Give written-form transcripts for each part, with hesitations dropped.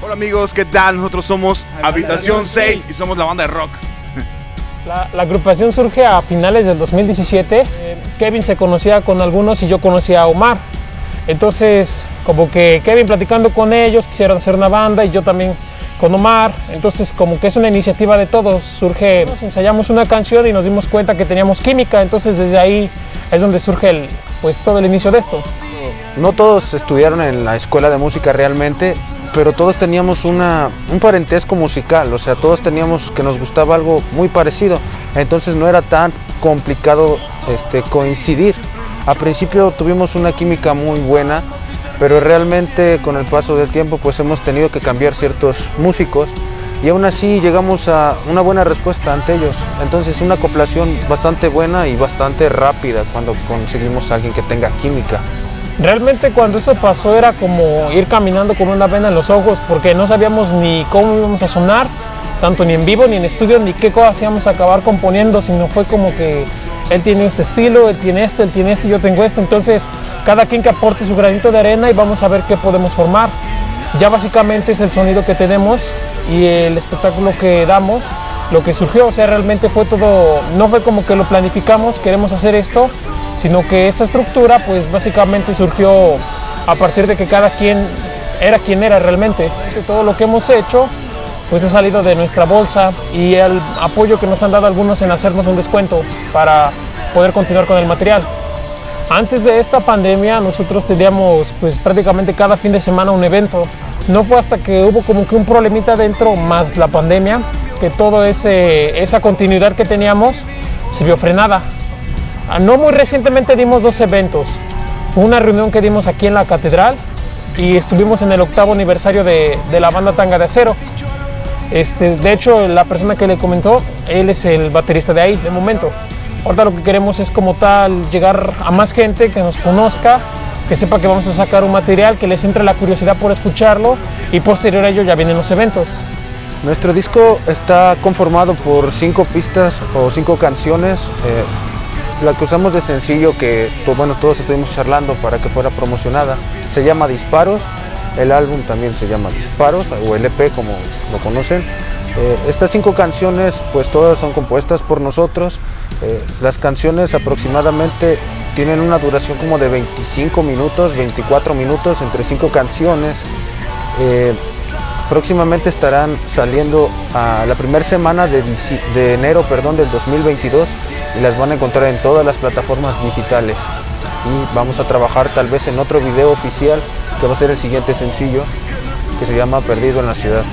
Hola amigos, ¿qué tal? Nosotros somos Habitación 6 y somos la banda de rock. La agrupación surge a finales del 2017. Kevin se conocía con algunos y yo conocía a Omar. Entonces, como que Kevin platicando con ellos, quisieron hacer una banda y yo también con Omar. Entonces, como que es una iniciativa de todos. Surge, ensayamos una canción y nos dimos cuenta que teníamos química. Entonces, desde ahí es donde surge todo el inicio de esto. No todos estudiaron en la escuela de música realmente, pero todos teníamos un parentesco musical, o sea, todos teníamos que nos gustaba algo muy parecido, entonces no era tan complicado coincidir. Al principio tuvimos una química muy buena, pero realmente con el paso del tiempo pues hemos tenido que cambiar ciertos músicos y aún así llegamos a una buena respuesta ante ellos. Entonces una acoplación bastante buena y bastante rápida cuando conseguimos a alguien que tenga química. Realmente cuando eso pasó era como ir caminando con una venda en los ojos porque no sabíamos ni cómo íbamos a sonar, tanto ni en vivo ni en estudio, ni qué cosas íbamos a acabar componiendo, sino fue como que él tiene este estilo, él tiene este, yo tengo este, entonces cada quien que aporte su granito de arena y vamos a ver qué podemos formar. Ya básicamente es el sonido que tenemos y el espectáculo que damos, lo que surgió, o sea, realmente fue todo, no fue como que lo planificamos, queremos hacer esto, sino que esa estructura pues básicamente surgió a partir de que cada quien era realmente. Todo lo que hemos hecho pues ha salido de nuestra bolsa y el apoyo que nos han dado algunos en hacernos un descuento para poder continuar con el material. Antes de esta pandemia nosotros teníamos pues prácticamente cada fin de semana un evento. No fue hasta que hubo como que un problemita dentro más la pandemia que toda esa continuidad que teníamos se vio frenada. No muy recientemente dimos 2 eventos. Una reunión que dimos aquí en la catedral y estuvimos en el 8º aniversario de la banda Tanga de Acero. De hecho, la persona que le comentó, él es el baterista de ahí, de momento. Ahora lo que queremos es como tal llegar a más gente que nos conozca, que sepa que vamos a sacar un material, que les entre la curiosidad por escucharlo y posterior a ello ya vienen los eventos. Nuestro disco está conformado por 5 pistas o 5 canciones. La que usamos de sencillo, que bueno, todos estuvimos charlando para que fuera promocionada, se llama Disparos. El álbum también se llama Disparos, o el EP como lo conocen. Estas 5 canciones pues todas son compuestas por nosotros. Las canciones aproximadamente tienen una duración como de 25 minutos, 24 minutos entre 5 canciones. Próximamente estarán saliendo a la primera semana de enero del 2022 y las van a encontrar en todas las plataformas digitales. Y vamos a trabajar tal vez en otro video oficial que va a ser el siguiente sencillo, que se llama Perdido en la Ciudad.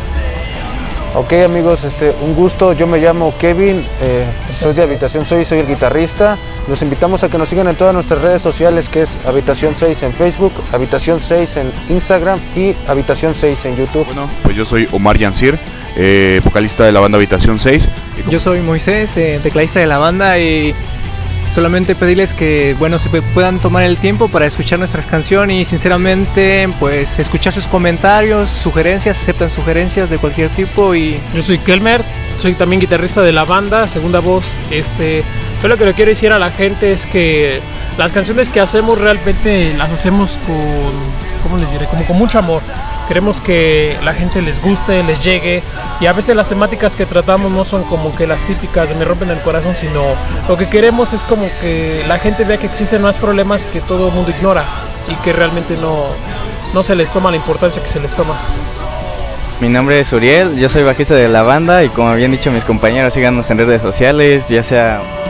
Ok amigos, un gusto, yo me llamo Kevin, soy de Habitación 6, soy el guitarrista. Los invitamos a que nos sigan en todas nuestras redes sociales, que es Habitación 6 en Facebook, Habitación 6 en Instagram y Habitación 6 en YouTube. Bueno, pues yo soy Omar Yancir, vocalista de la banda Habitación 6. Yo soy Moisés, tecladista de la banda, y solamente pedirles que se puedan tomar el tiempo para escuchar nuestras canciones y sinceramente pues escuchar sus comentarios, sugerencias, aceptan sugerencias de cualquier tipo. Y yo soy Kelmer, soy también guitarrista de la banda, segunda voz. Yo lo que le quiero decir a la gente es que las canciones que hacemos realmente las hacemos como con mucho amor. Queremos que la gente les guste, les llegue, y a veces las temáticas que tratamos no son como que las típicas de me rompen el corazón, sino lo que queremos es como que la gente vea que existen más problemas que todo el mundo ignora y que realmente no se les toma la importancia que se les toma. Mi nombre es Uriel, yo soy bajista de la banda y como habían dicho mis compañeros, síganos en redes sociales, ya sea